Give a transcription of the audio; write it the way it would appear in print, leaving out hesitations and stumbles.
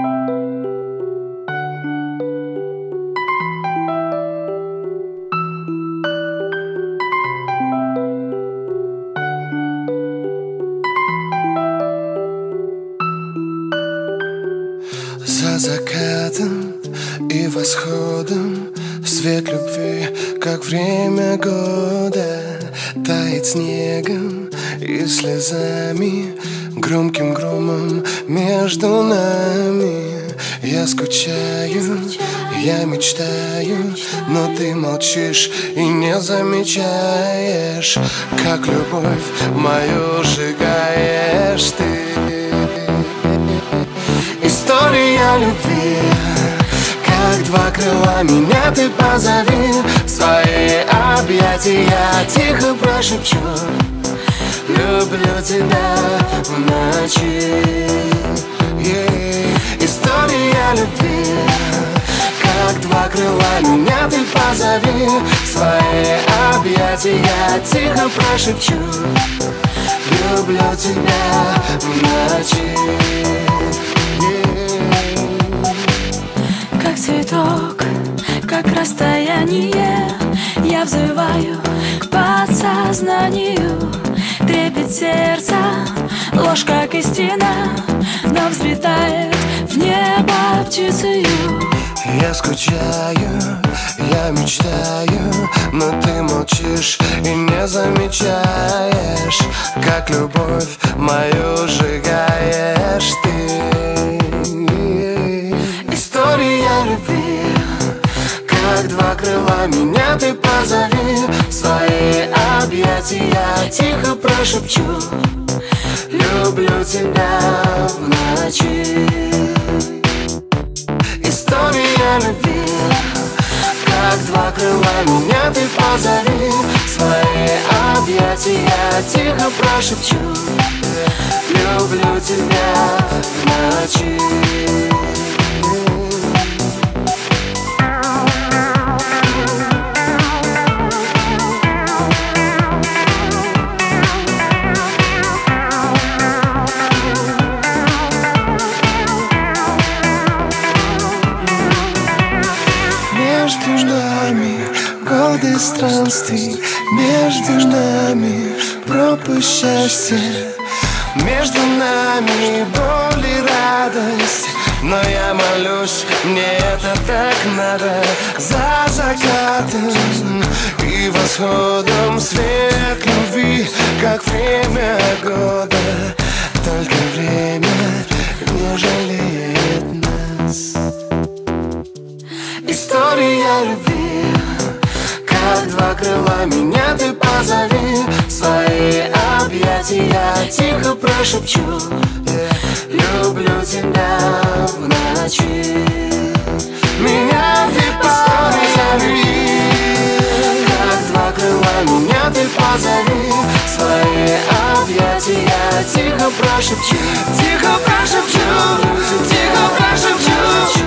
За закатом и восходом свет любви, как время года, тает снегом и слезами, громким громом между нами. Я скучаю, я мечтаю, но ты молчишь и не замечаешь, как любовь мою сжигаешь ты. История любви, как два крыла, меня ты позови в свои объятия, тихо прошепчу: люблю тебя в ночи. История любви, как два крыла, меня ты позови в свои объятия, тихо прошепчу: люблю тебя в ночи. Как цветок, как расстояние, я взываю к подсознанию. Трепет сердца, ложь как истина, но взлетает в небо птицею. Я скучаю, я мечтаю, но ты молчишь и не замечаешь, как любовь мою сжигаешь ты. История любви, как два крыла, меня ты позови в свои объятия, тихо прошепчу: люблю тебя в ночи. История любви, как два крыла, меня ты позови в свои объятия, тихо прошепчу: люблю тебя в ночи. Между нами годы странствий, между нами пропасть счастья, между нами боль и радость. Но я молюсь, мне это так надо. За закатом и восходом свет любви, как время года. Только время не жалеет нас. История любви, как два крыла, меня ты позови в свои объятия, тихо прошепчу: люблю тебя в ночи. Меня ты позови, как два крыла, меня ты позови в свои объятия, тихо прошепчу, тихо прошепчу, тихо прошепчу.